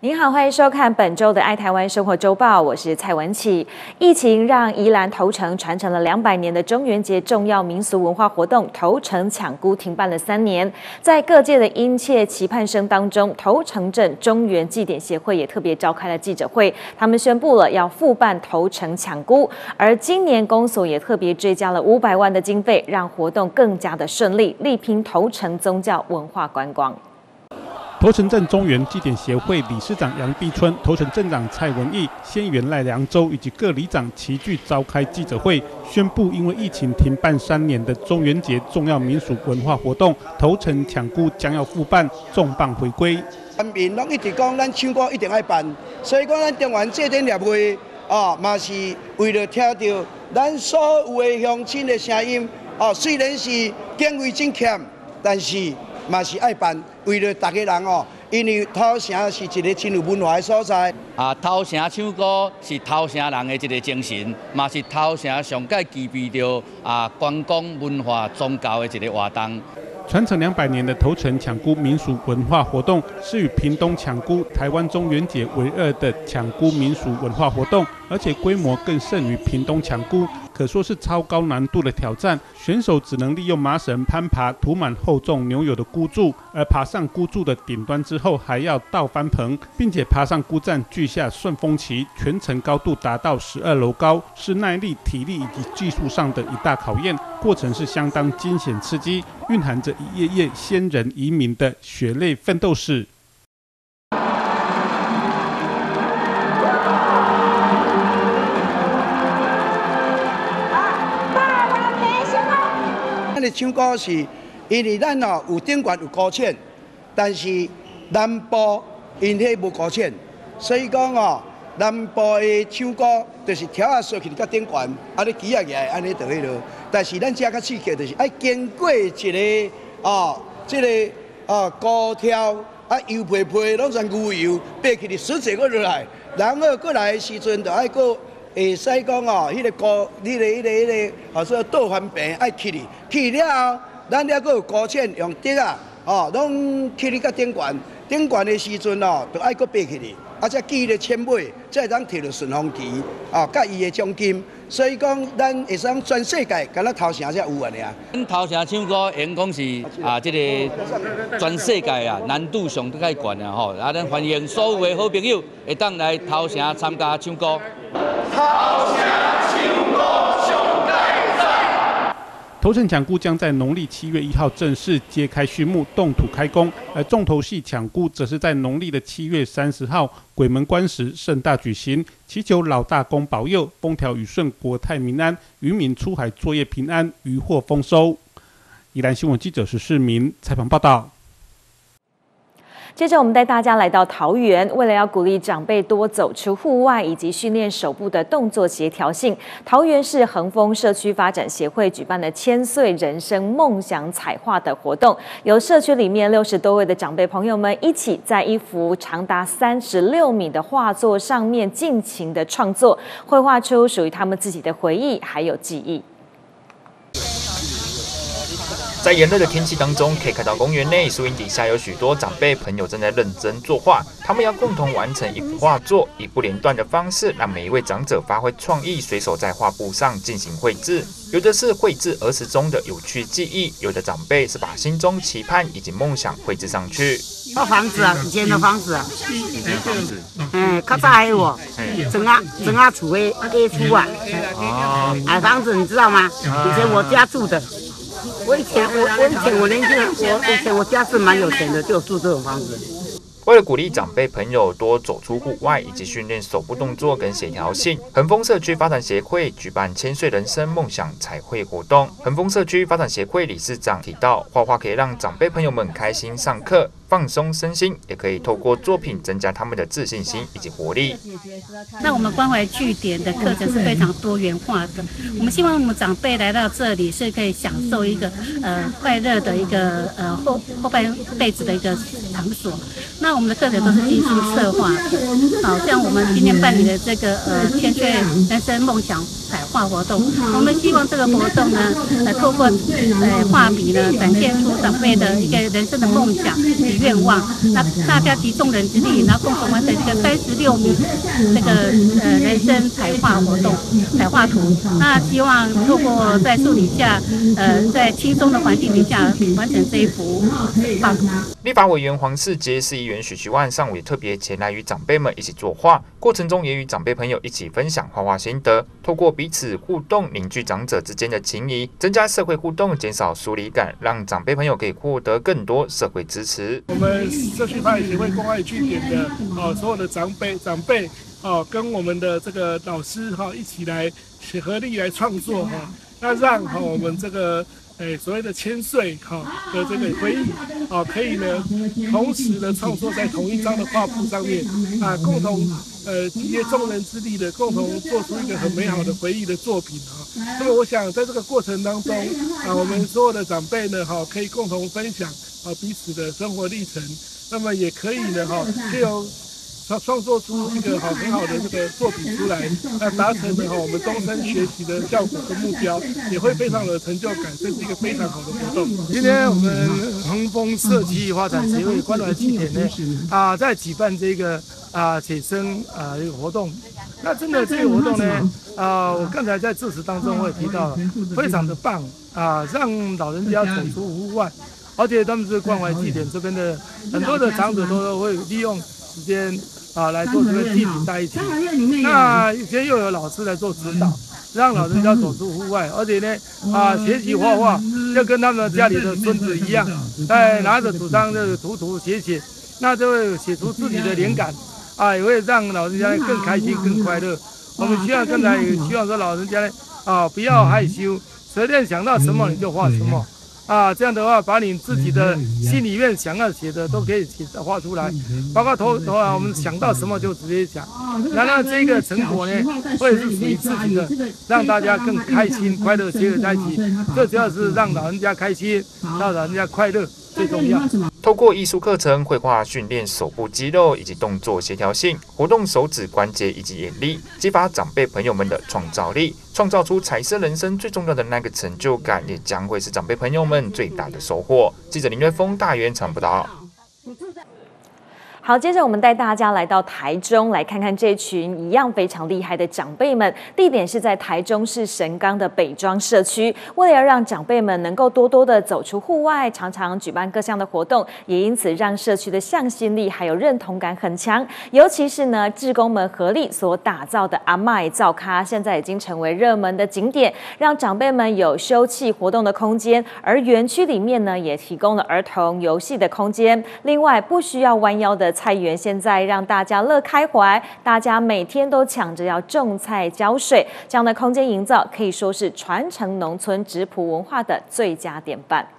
您好，欢迎收看本周的《爱台湾生活周报》，我是蔡文启。疫情让宜兰头城传承了200年的中元节重要民俗文化活动头城抢孤停办了3年，在各界的殷切期盼声当中，头城镇中元祭典协会也特别召开了记者会，他们宣布了要复办头城抢孤，而今年公所也特别追加了500万的经费，让活动更加的顺利，力拼头城宗教文化观光。 头城镇中元祭典协会理事长杨碧春、头城镇长蔡文义、县员赖良洲以及各里长齐聚召开记者会，宣布因为疫情停办3年的中元节重要民俗文化活动头城抢孤将要复办，重磅回归。 人民拢一直讲咱唱歌一定要办，所以讲咱中元祭典协会嘛是为了听到咱所有的乡亲的声音虽然是经费真欠，但是嘛是爱办。为了大家人因为头城是一个真有文化的所在。 头城唱歌是头城人的一个精神，嘛是头城上界具备着观光文化宗教的一个活动。 传承200年的头城抢孤民俗文化活动，是与屏东抢孤、台湾中元节为2的抢孤民俗文化活动，而且规模更胜于屏东抢孤，可说是超高难度的挑战。选手只能利用麻绳攀爬涂满厚重牛油的孤柱，而爬上孤柱的顶端之后，还要倒翻棚，并且爬上孤站锯下顺风旗，全程高度达到12楼高，是耐力、体力以及技术上的一大考验。过程是相当惊险刺激，蕴含着一页页先人遗民的血泪奋斗史。 咱的唱歌是因为咱有顶悬有高浅，但是南部因迄无高浅，所以讲南部的唱歌就是条啊缩起较顶悬，你举啊举安尼就迄落。但是咱遮较刺激，就是爱经过一个这个高挑油皮皮拢全牛油，爬起哩水坐过落来，然后过来的时阵就爱过。会使讲迄个高，迄个说倒翻平爱起哩，起了后，咱了个有高纤用竹拢起哩较顶悬，顶悬的时阵就爱搁爬起哩，才记咧纤尾，才会当摕到顺风旗甲伊的奖金。所以讲，咱会使全世界，敢若头城才有安尼啊。 咱头城唱歌，因讲是这个全世界难度上最悬吼。咱欢迎所有的好朋友会当来头城参加唱歌。 头城抢孤将在农历7月1号正式揭开序幕，动土开工；而重头戏抢孤则是在农历的7月30号鬼门关时盛大举行，祈求老大公保佑，风调雨顺，国泰民安，渔民出海作业平安，渔获丰收。宜兰新闻记者石世民采访报道。 接着，我们带大家来到桃园，为了要鼓励长辈多走出户外，以及训练手部的动作协调性，桃园市恒丰社区发展协会举办了1000岁人生梦想彩画的活动，由社区里面60多位的长辈朋友们一起在一幅长达36米的画作上面尽情的创作，绘画出属于他们自己的回忆还有记忆。 在炎热的天气当中，可以看到公园内树荫底下有许多长辈朋友正在认真作画，他们要共同完成一幅画作，以不连贯的方式让每一位长者发挥创意，随手在画布上进行绘制。有的是绘制儿时中的有趣记忆，有的长辈是把心中期盼以及梦想绘制上去。 房子以前的房子以前的房子， 较早还有整啊厝的A厝矮房子，你知道吗？以前我家住的。我以前年轻，我家是蛮有钱的，就住这种房子。 为了鼓励长辈朋友多走出户外，以及训练手部动作跟协调性，恒丰社区发展协会举办1000岁人生梦想彩绘活动。恒丰社区发展协会理事长提到，画画可以让长辈朋友们开心上课，放松身心，也可以透过作品增加他们的自信心以及活力。 那我们关怀据点的课程是非常多元化的，我们希望我们长辈来到这里是可以享受一个快乐的一个后半辈子的一个场所。那我们的课程都是精心策划的，好像我们今天办理的这个1000岁人生梦想彩画活动。我们希望这个活动呢，透过画笔呢，展现出长辈的一个人生的梦想与愿望。那大家集众人之力，然后共同完成这个36米这个人生彩画活动、彩画图。那希望透过在树底下，在轻松的环境底下完成这一幅画图。 立法委员黄世杰、市议员许其万上午也特别前来与长辈们一起作画，过程中也与长辈朋友一起分享画画心得，透过彼此互动凝聚长者之间的情谊，增加社会互动，减少疏离感，让长辈朋友可以获得更多社会支持。 我们社区发展协会关爱据点的所有的长辈跟我们的这个老师一起来合力来创作那让我们这个所谓的千岁的这个回忆可以呢同时的创作在同一张的画布上面共同集结众人之力的共同做出一个很美好的回忆的作品那么我想在这个过程当中我们所有的长辈呢可以共同分享彼此的生活历程，那么也可以呢借由创作出一个很好的这个作品出来，那达成了我们终身学习的效果跟目标，也会非常有成就感，这是一个非常好的活动。今天我们恒丰社区发展协会关怀据点呢在举办这个写生一个活动。那真的这个活动呢我刚才在致辞当中我也提到了，非常的棒让老人家走出户外，而且他们是关怀据点这边的很多的长者都会利用时间来做这个集体在一起，那以前又有老师来做指导，让老人家走出户外，而且呢学习画画，就跟他们家里的孙子一样，拿着纸张的涂写，那就会写出自己的灵感也会让老人家更开心更快乐。我们希望刚才也希望说老人家呢不要害羞，随便想到什么你就画什么。这样的话，把你自己的心里面想要写的都可以画出来，包括我们想到什么就直接讲，然后这个成果呢，会是属于自己的，让大家更开心快乐结合在一起。最主要是让老人家开心，让老人家快乐最重要。 透过艺术课程、绘画训练手部肌肉以及动作协调性，活动手指关节以及眼力，激发长辈朋友们的创造力，创造出彩色人生最重要的那个成就感，也将会是长辈朋友们最大的收获。记者林瑞峰大园场报道。 好，接着我们带大家来到台中，来看看这群一样非常厉害的长辈们。地点是在台中市神冈的北庄社区。为了要让长辈们能够多多的走出户外，常常举办各项的活动，也因此让社区的向心力还有认同感很强。尤其是呢，志工们合力所打造的阿嬷造咖，现在已经成为热门的景点，让长辈们有休憩活动的空间。而园区里面呢，也提供了儿童游戏的空间。另外，不需要弯腰的菜园现在让大家乐开怀，大家每天都抢着要种菜浇水，这样的空间营造可以说是传承农村质朴文化的最佳典范。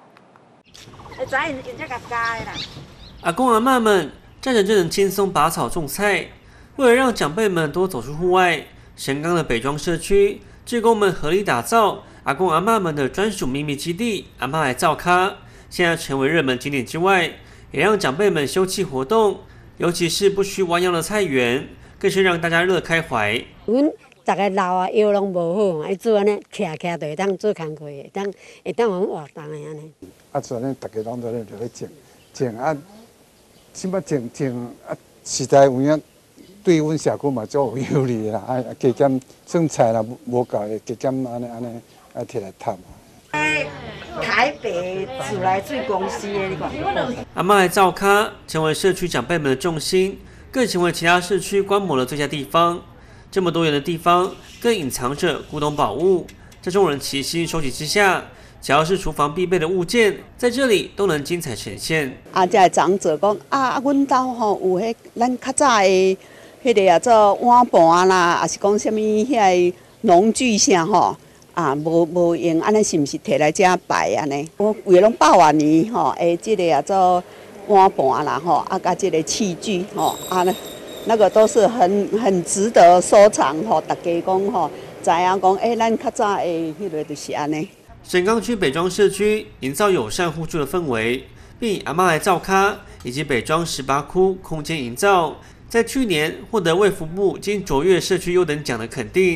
阿公阿嬷们站着就能轻松拔草种菜，为了让长辈们多走出户外，神冈的北庄社区志工们合力打造阿公阿嬷们的专属秘密基地阿嬷来造咖，现在成为热门景点之外，也让长辈们休憩活动，尤其是不需弯腰的菜园，更是让大家乐开怀。 阮大家老腰拢无好，做安尼徛就会当做工课，会当往活动的安尼。 做安尼，大家拢在咧就咧种起码种实在有影对阮社区嘛足有利啦。加减种菜啦，无够的加减安尼摕来摊。 台北自来水公司的，你看。 阿嬷来造咖，成为社区长辈们的重心，更成为其他社区观摩的最佳地方。这么多元的地方，更隐藏着古董宝物，在众人齐心收集之下，只要是厨房必备的物件，在这里都能精彩呈现。 这长者讲阮家有迄咱较早的迄个做碗盘啦，也是讲什么遐农具啥无用，安尼是毋是摕来遮摆安尼？我为拢100万年这个做碗盘啦甲这个器具那个都是很值得收藏大家讲知影讲咱较早的迄个就是安尼。 神冈区北庄社区营造友善互助的氛围，并以阿嬷来造咖以及北庄18窟空间营造，在去年获得卫福部金卓越社区优等奖的肯定。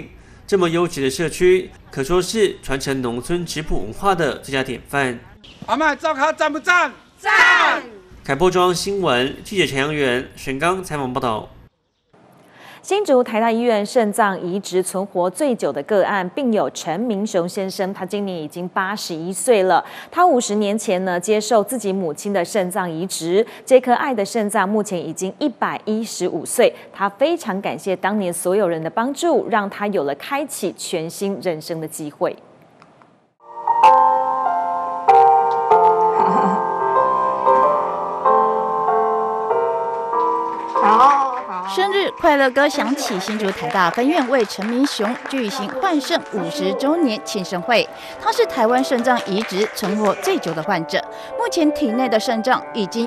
这么优质的社区，可说是传承农村质朴文化的最佳典范。 阿嬷照卡赞不赞？赞！ 凯波中央新闻记者陈阳元、沈刚采访报道。 新竹台大医院肾脏移植存活最久的个案，病友陈明雄先生，他今年已经81岁了。他50年前呢接受自己母亲的肾脏移植，这颗爱的肾脏目前已经115岁。他非常感谢当年所有人的帮助，让他有了开启全新人生的机会。 生日快乐歌响起，新竹台大分院为陈明雄举行换肾50周年庆生会。他是台湾肾脏移植存活最久的患者，目前体内的肾脏已经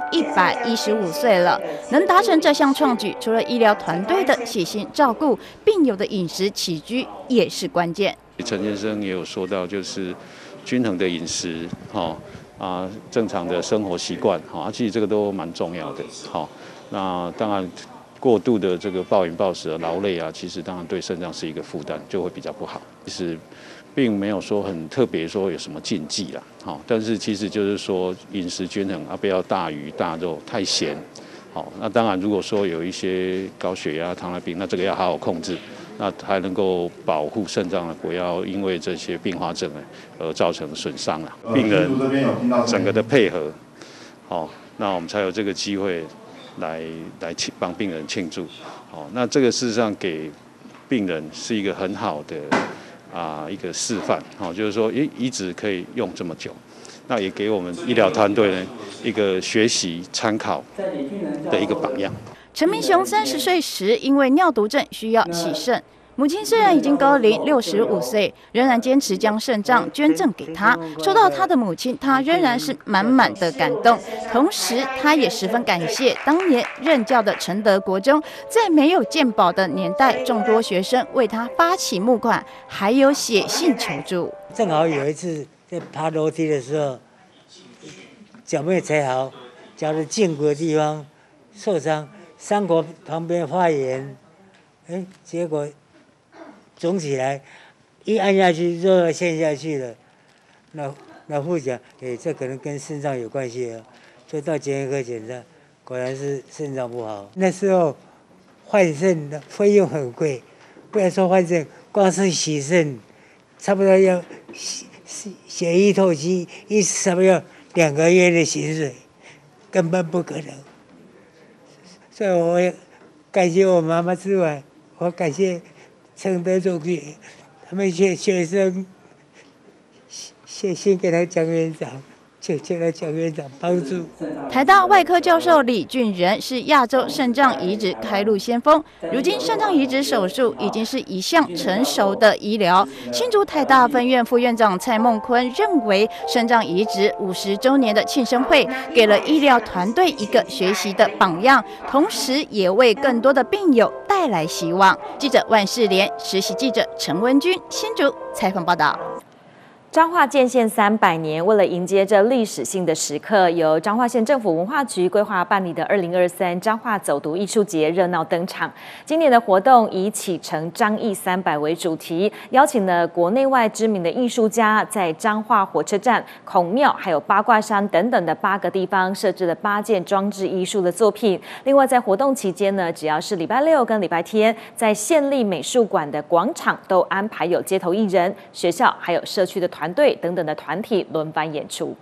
115岁了。能达成这项创举，除了医疗团队的细心照顾，病友的饮食起居也是关键。 陈先生也有说到，就是均衡的饮食，正常的生活习惯，其实这个都蛮重要的。那当然。过度的这个暴饮暴食、劳累啊，其实当然对肾脏是一个负担，就会比较不好。其实并没有说很特别说有什么禁忌啦，但是其实就是说饮食均衡啊，不要大鱼大肉、太咸。那当然如果说有一些高血压、糖尿病，那这个要好好控制，那还能够保护肾脏呢，不要因为这些并发症而造成损伤啊。病人整个的配合，那我们才有这个机会。来帮病人庆祝，那这个事实上给病人是一个很好的一个示范，就是说，移植可以用这么久，那也给我们医疗团队呢一个学习参考的一个榜样。 陈明雄30岁时因为尿毒症需要洗肾。母亲虽然已经高龄65岁，仍然坚持将肾脏捐赠给他。说到他的母亲，他仍然是满满的感动。同时，他也十分感谢当年任教的承德国中，在没有健保的年代，众多学生为他发起募款，还有写信求助。 正好有一次在爬楼梯的时候，脚没有踩好，脚的胫骨的地方受伤，伤口旁边发炎，结果。肿起来，一按下去肉要陷下去了。那护士讲，这可能跟肾脏有关系哦，就到检验科检查，果然是肾脏不好。那时候换肾的费用很贵，不要说换肾，光是洗肾，差不多要血液透析，差不多要2个月的薪水，根本不可能。所以我也感谢我妈妈之外，我感谢。承德中学，他们学生写信给他蒋院长，请求了蒋院长帮助。 台大外科教授李俊仁是亚洲肾脏移植开路先锋，如今肾脏移植手术已经是一项成熟的医疗。新竹台大分院副院长蔡孟坤认为，肾脏移植50周年的庆生会给了医疗团队一个学习的榜样，同时也为更多的病友带来希望。记者万世莲，实习记者陈文君，新竹采访报道。 彰化建县300年，为了迎接这历史性的时刻，由彰化县政府文化局规划办理的2023彰化走读艺术节热闹登场。今年的活动以启程彰艺300为主题，邀请了国内外知名的艺术家，在彰化火车站、孔庙还有八卦山等等的8个地方设置了8件装置艺术的作品。另外，在活动期间呢，只要是礼拜6跟礼拜天，在县立美术馆的广场都安排有街头艺人、学校还有社区的团队等等的团体轮番演出。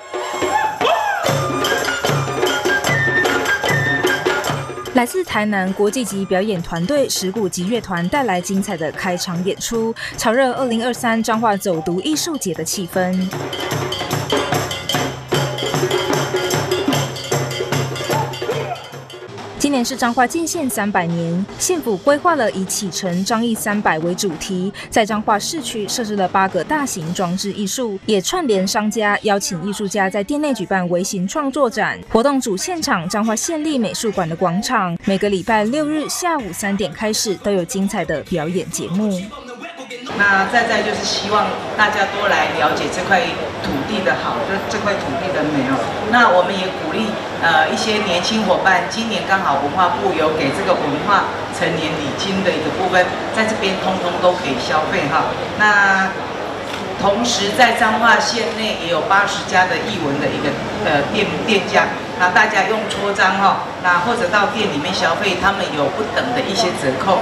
来自台南国际级表演团队石鼓集乐团带来精彩的开场演出，炒热2023彰化走读艺术节的气氛。今年是彰化建县300年，县府规划了以启程彰艺300为主题，在彰化市区设置了8个大型装置艺术，也串联商家，邀请艺术家在店内举办微型创作展。活动主现场彰化县立美术馆的广场，每个礼拜6日下午3点开始，都有精彩的表演节目。 那再就是希望大家多来了解这块土地的好，这块土地的美哦。那我们也鼓励一些年轻伙伴，今年刚好文化部有给这个文化成年礼金的一个部分，在这边通通都可以消费哈。那同时在彰化县内也有80家的艺文的一个店家，那大家用戳章哈，那或者到店里面消费，他们有不等的一些折扣。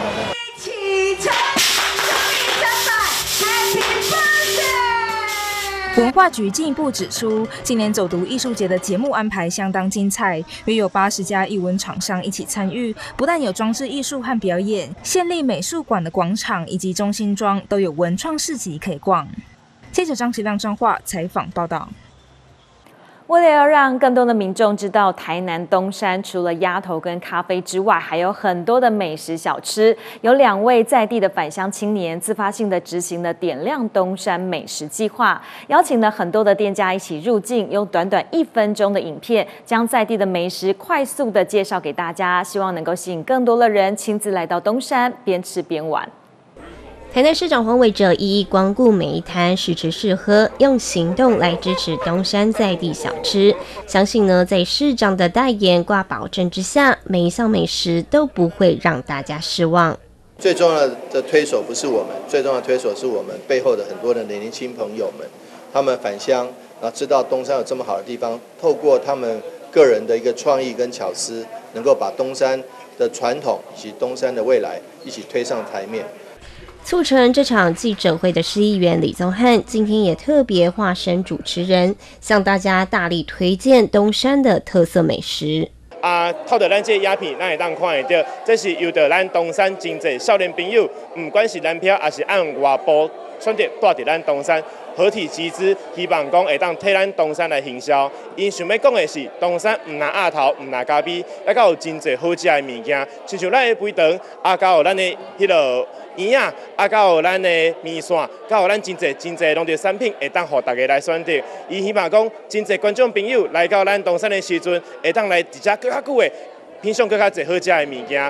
文化局进一步指出，今年走读艺术节的节目安排相当精彩，约有80家艺文厂商一起参与，不但有装置艺术和表演，县立美术馆的广场以及中心庄都有文创市集可以逛。记者张其亮彰化采访报道。 为了要让更多的民众知道台南东山除了鸭头跟咖啡之外，还有很多的美食小吃，有2位在地的返乡青年自发性的执行了点亮东山美食计划，邀请了很多的店家一起入境，用短短1分钟的影片，将在地的美食快速的介绍给大家，希望能够吸引更多的人亲自来到东山，边吃边玩。 台南市长黄伟哲一一光顾每一摊，试吃试喝，用行动来支持东山在地小吃。相信呢，在市长的代言挂保证之下，每一项美食都不会让大家失望。 最重要的推手不是我们，最重要的推手是我们背后的很多的年轻朋友们，他们返乡，然后知道东山有这么好的地方，透过他们个人的一个创意跟巧思，能够把东山的传统以及东山的未来一起推上台面。 促成这场记者会的市议员李宗翰今天也特别化身主持人，向大家大力推荐东山的特色美食。 透过咱这影片，咱会当看得到，这是由着咱东山真侪少年朋友，不管是男票还是按外部选择带伫咱东山，合体集资，希望讲会当替咱东山来行销。因想要讲的是，东山唔拿鸭头，唔拿咖啡，还有真侪好食的物件，亲像咱的肥肠，还有咱的迄落。圆啊，还有咱的面线，还有咱真侪农业产品，会当互大家来选择。伊希望讲，真侪观众朋友来到咱东山的时阵，会当来直接更加久的品尝更加侪好食的物件。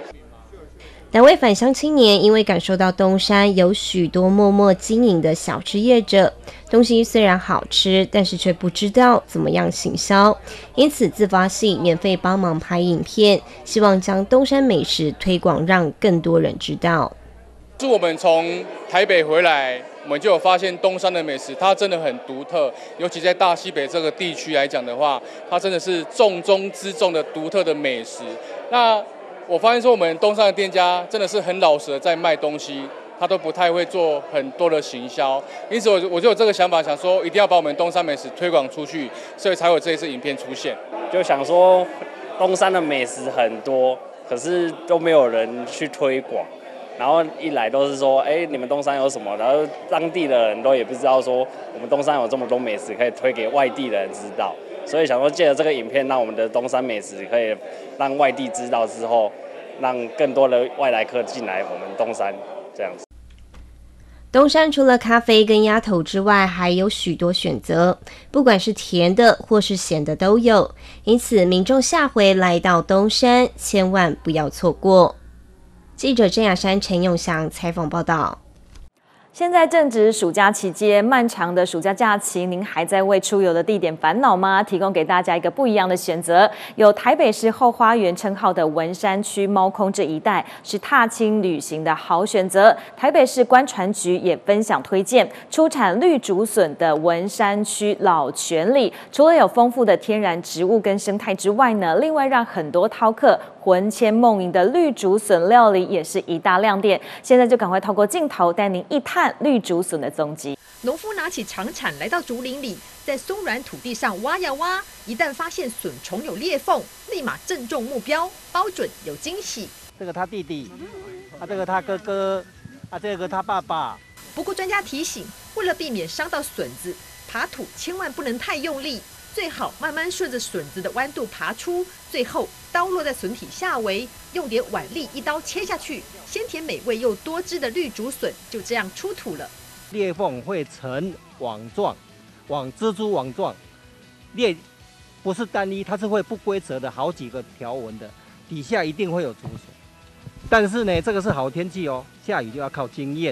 2位返乡青年因为感受到东山有许多默默经营的小吃业者，东西虽然好吃，但是却不知道怎么样行销，因此自发性免费帮忙拍影片，希望将东山美食推广，让更多人知道。 是我们从台北回来，我们就有发现东山的美食，它真的很独特，尤其在大西北这个地区来讲的话，它真的是重中之重的独特的美食。那我发现说，我们东山的店家真的是很老实的在卖东西，他都不太会做很多的行销，因此我就有这个想法，想说一定要把我们东山美食推广出去，所以才有这一次影片出现。 就想说，东山的美食很多，可是都没有人去推广。然后一来都是说，你们东山有什么？然后当地的人都也不知道说，我们东山有这么多美食可以推给外地的人知道。所以想说，借着这个影片，让我们的东山美食可以让外地知道之后，让更多的外来客进来我们东山这样子。 东山除了咖啡跟鸭头之外，还有许多选择，不管是甜的或是咸的都有。因此，民众下回来到东山，千万不要错过。记者郑雅珊、陈永祥采访报道。 现在正值暑假期间，漫长的暑假假期，您还在为出游的地点烦恼吗？提供给大家一个不一样的选择，有台北市后花园称号的文山区猫空这一带是踏青旅行的好选择。台北市观传局也分享推荐，出产绿竹笋的文山区老泉里，除了有丰富的天然植物跟生态之外呢，另外让很多饕客魂牵梦萦的绿竹笋料理也是一大亮点。现在就赶快透过镜头带您一探绿竹笋的踪迹。 农夫拿起长铲来到竹林里，在松软土地上挖呀挖，一旦发现笋虫有裂缝，立马正中目标，包准有惊喜。 这个他弟弟，这个他哥哥，这个他爸爸。 不过专家提醒，为了避免伤到笋子，爬土千万不能太用力，最好慢慢顺着笋子的弯度爬出，最后刀落在笋体下围，用点腕力一刀切下去，鲜甜美味又多汁的绿竹笋就这样出土了。 裂缝会呈网状，蜘蛛网状，裂不是单一，它是会不规则的好几个条纹的，底下一定会有竹笋。但是呢，这个是好天气哦，下雨就要靠经验。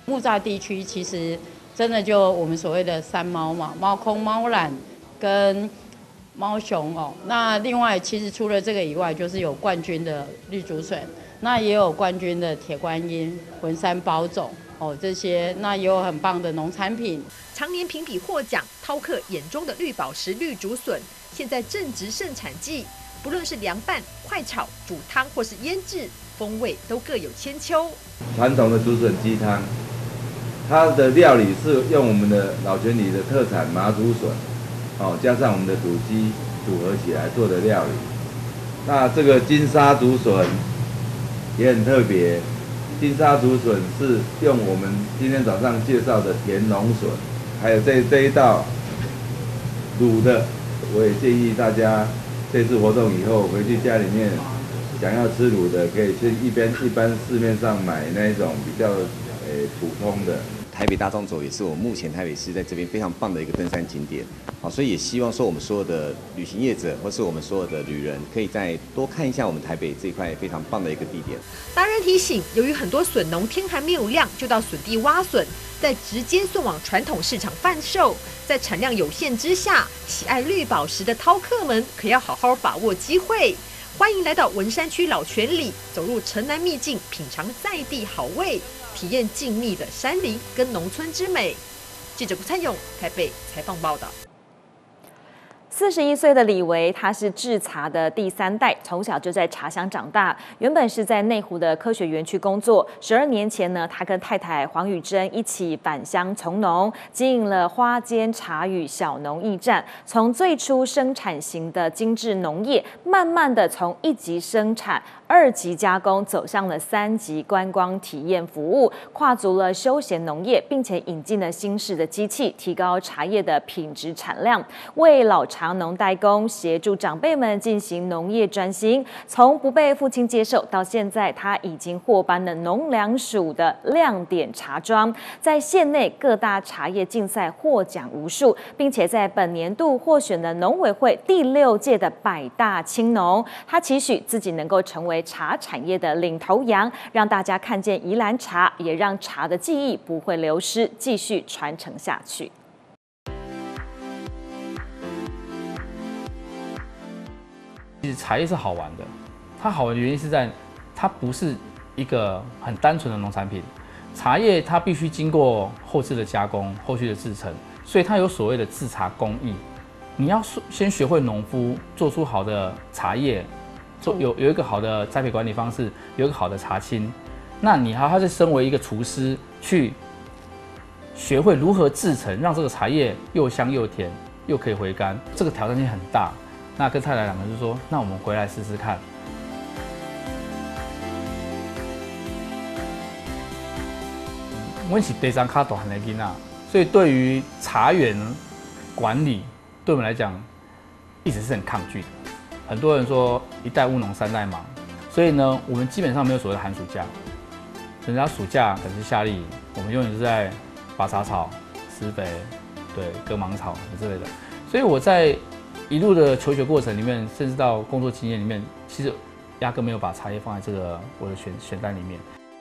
木栅地区其实真的就我们所谓的三猫嘛，猫空、猫懒跟猫熊哦。那另外其实除了这个以外，就是有冠军的绿竹笋，那也有冠军的铁观音、文山包种哦这些，那也有很棒的农产品。 常年评比获奖，饕客眼中的绿宝石绿竹笋，现在正值盛产季，不论是凉拌、快炒、煮汤或是腌制，风味都各有千秋。 传统的竹笋鸡汤，它的料理是用我们的老泉里的特产麻竹笋，加上我们的土鸡组合起来做的料理。那这个金沙竹笋也很特别，金沙竹笋是用我们今天早上介绍的田龙笋，还有这一道卤的，我也建议大家这次活动以后回去家里面想要吃卤的，可以去一般市面上买那种比较普通的。 台北大纵走也是我目前台北市在这边非常棒的一个登山景点，好，所以也希望说我们所有的旅行业者或是我们所有的旅人，可以再多看一下我们台北这一块非常棒的一个地点。 达人提醒，由于很多笋农天还没有亮就到笋地挖笋，再直接送往传统市场贩售，在产量有限之下，喜爱绿宝石的饕客们可要好好把握机会。欢迎来到文山区老泉里，走入城南秘境，品尝在地好味，体验静谧的山林跟农村之美。记者顾灿勇台北采访报道。 41岁的李维，他是制茶的第3代，从小就在茶乡长大。原本是在内湖的科学园区工作。12年前呢，他跟太太黄宇珍一起返乡从农，经营了花间茶语小农驿站。从最初生产型的精致农业，慢慢的从1级生产、2级加工，走向了3级观光体验服务，跨足了休闲农业，并且引进了新式的机器，提高茶叶的品质产量，为老茶农代工，协助长辈们进行农业转型。从不被父亲接受到现在，他已经获颁了农粮署的亮点茶庄，在县内各大茶叶竞赛获奖无数，并且在本年度获选了农委会第6届的100大青农。他期许自己能够成为茶产业的领头羊，让大家看见宜兰茶，也让茶的记忆不会流失，继续传承下去。 其实茶叶是好玩的，它好玩的原因是在它不是一个很单纯的农产品，茶叶它必须经过后置的加工、后续的制成，所以它有所谓的制茶工艺。你要先学会农夫做出好的茶叶，有一个好的栽培管理方式，有一个好的茶青，那你还要是身为一个厨师去学会如何制成，让这个茶叶又香又甜，又可以回甘，这个挑战性很大。那跟太太两个就说，那我们回来试试看。我是第3卡大汉的囡仔，所以对于茶园管理，对我们来讲一直是很抗拒的。很多人说1代务农3代忙，所以呢，我们基本上没有所谓的寒暑假。人家暑假可能是夏令营，我们永远是在拔杂草、施肥、对割芒草之类的。所以我在一路的求学过程里面，甚至到工作经验里面，其实压根没有把茶叶放在这个我的选单里面。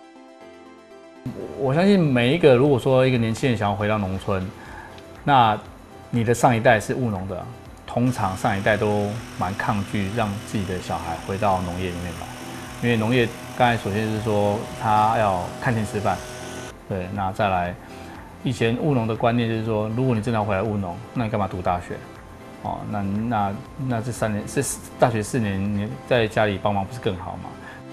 我相信每一个，如果说一个年轻人想要回到农村，那你的上一代是务农的，通常上一代都蛮抗拒让自己的小孩回到农业里面来，因为农业刚才首先是说他要看天吃饭，对，那再来以前务农的观念就是说，如果你真的要回来务农，那你干嘛读大学？哦，那这3年是大学4年，你在家里帮忙不是更好吗？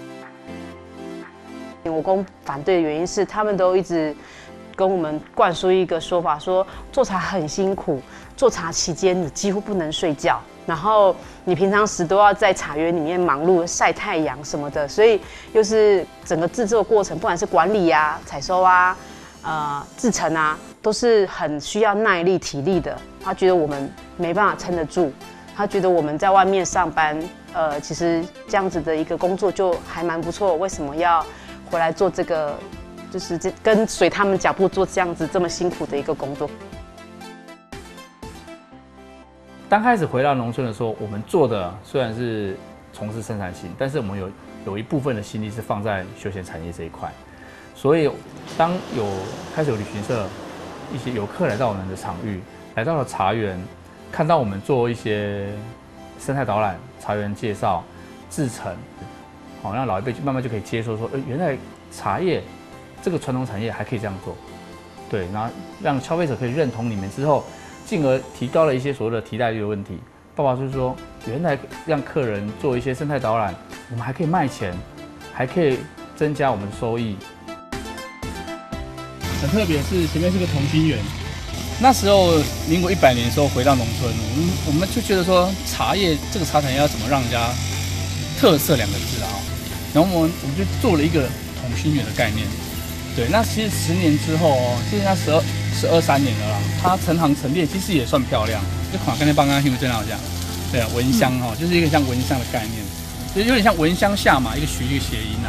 我公反对的原因是，他们都一直跟我们灌输一个说法，说做茶很辛苦，做茶期间你几乎不能睡觉，然后你平常时都要在茶园里面忙碌晒太阳什么的，所以又是整个制作过程，不管是管理啊、采收啊、制成啊，都是很需要耐力、体力的。他觉得我们没办法撑得住，他觉得我们在外面上班，其实这样子的一个工作就还蛮不错，为什么要回来做这个，就是跟随他们脚步做这样子这么辛苦的一个工作？ 刚开始回到农村的时候，我们做的虽然是从事生产性，但是我们有一部分的心力是放在休闲产业这一块。 所以当开始有旅行社一些游客来到我们的场域，来到了茶园，看到我们做一些生态导览、茶园介绍、制程，好让老一辈慢慢就可以接受说，原来茶叶这个传统产业还可以这样做，对，然后让消费者可以认同你们之后，进而提高了一些所谓的替代率的问题。爸爸就是说，原来让客人做一些生态导览，我们还可以卖钱，还可以增加我们的收益。很特别是前面是个同心圆，那时候民国100年的时候回到农村，我们就觉得说茶叶这个茶产业要怎么让人家特色2个字啊，然后我们就做了一个同心圆的概念。对，那其实10年之后哦，其实它13年了啦，它成行成列，其实也算漂亮。就看刚才帮刚听真好讲，对啊，蚊香哈，就是一个像蚊香的概念，就有点像蚊香下马，一个取一个谐音啊。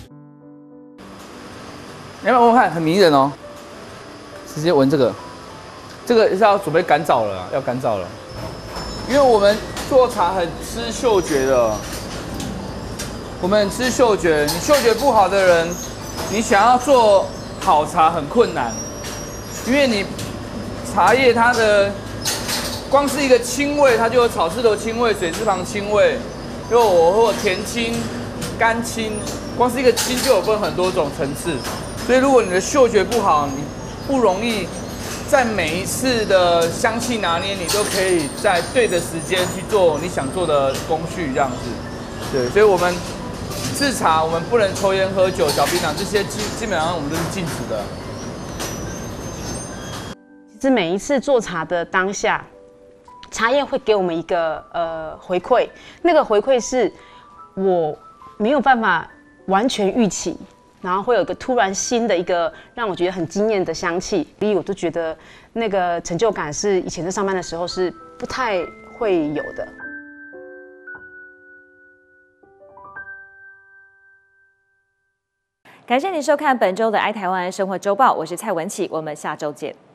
你要不要闻看，很迷人哦。直接闻这个是要准备干燥了，要干燥了。因为我们做茶很吃嗅觉的，我们很吃嗅觉。你嗅觉不好的人，你想要做好茶很困难，因为你茶叶它的光是一个青味，它就有草字头青味、水字旁青味，或甜青、干青，光是一个青就有分很多种层次。所以如果你的嗅觉不好，你不容易在每一次的香气拿捏，你都可以在对的时间去做你想做的工序，这样子。对，所以我们制茶，我们不能抽烟、喝酒、嚼槟榔，这些基本上我们都是禁止的。 其实每一次做茶的当下，茶叶会给我们一个回馈，那个回馈是我没有办法完全预期。然后会有一个突然新的一个让我觉得很惊艳的香气，所以我都觉得那个成就感是以前在上班的时候是不太会有的。 感谢你收看本周的《爱台湾生活周报》，我是蔡文启，我们下周见。